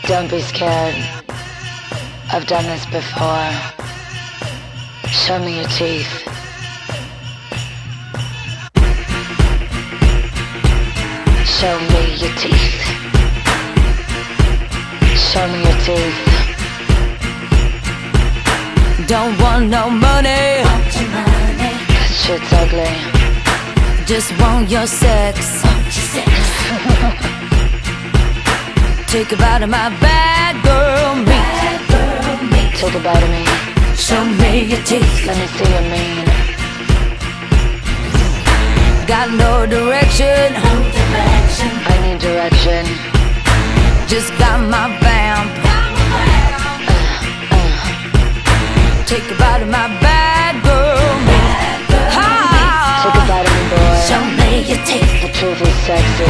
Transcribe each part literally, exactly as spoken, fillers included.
Don't be scared. I've done this before. Show me your teeth. Show me your teeth. Show me your teeth. Don't want no money. Want your money. That shit's ugly. Just want your sex. Want your sex. Take a bite of my bad girl meat. Bad girl meat. Take a bite of me. Show me your teeth. Let me see your mean. Got no direction. No direction. I need direction. Just got my vamp. Uh, uh. Take a bite of my bad girl meat. Bad girl meat. Take a bite of me, boy. Show me your teeth. The truth is sexy.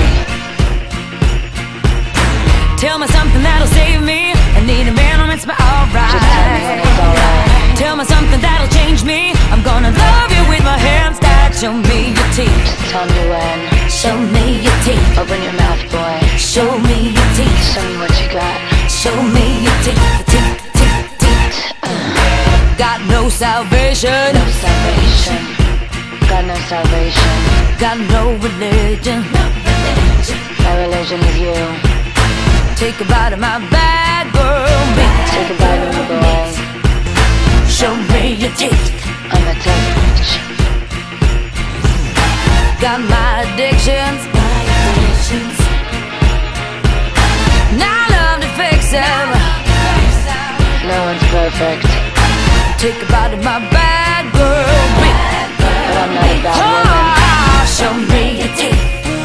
Tell me something that'll save me. I need a man who makes me alright. Just tell me when it's alright. Tell me something that'll change me. I'm gonna love you with my hands tied. Show me your teeth. Just tell me when. Show me your teeth. Open your mouth, boy. Show me your teeth. Show me what you got. Show me your teeth. Teeth, teeth, teeth. Uh. Got no salvation. No salvation. Got no salvation. Got no religion. No religion. My religion is you. Take a bite of my bad girl meat. Take a bite of me, boy. Show me your teeth. I'm a touch. Got my addictions. My addictions. Now I love to fix them. No one's perfect. Take a bite of my bad girl meat. But I'm not a bad woman. Oh, show me your teeth.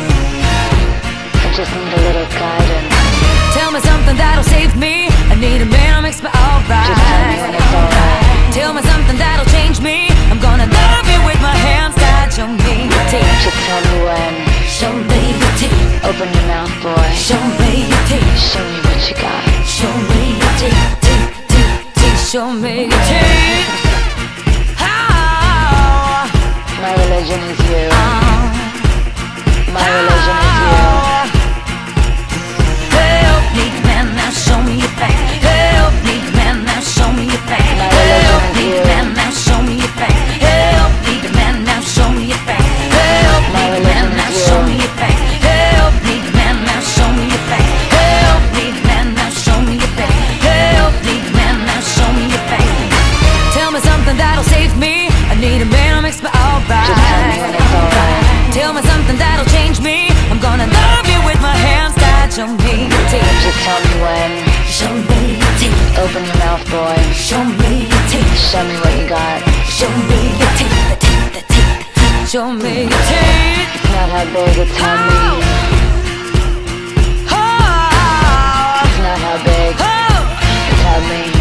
I just need a little guidance. Tell me something that'll save me. I need a man who makes me alright. Just tell me when it's alright. Tell me something that'll change me. I'm gonna love you with my hands tied. Show me your teeth. Just tell me when. Show me your teeth. Open your mouth, boy. Show me your teeth. Show me what you got. Show me your teeth. Teeth, teeth, teeth. Show me your teeth. Oh, My religion is you. oh, My religion is you. help me, man, now show me your back. Help me, man, now show me your back. My Help religion me, is you. man, now show me your back. Help me, man, now show me your back. Help My me, man, religion now is show you. me your back. Help me, man, now show me your back. Help me, man, now show me your back. Help me, man, now show me your back. Tell me something that'll save me. I need a man who makes me alright. Just tell me when it's alright. Tell me something that'll change me. I'm gonna love you with my hands tied. Show me your teeth. Just tell me when. Show me your teeth. Open your mouth, boy. Show me your teeth. Show me what you got. Show me your teeth. The teeth, the teeth, the teeth. Show me your teeth. It's not how big, it's how mean. Oh, It's not how big, oh, it's how mean.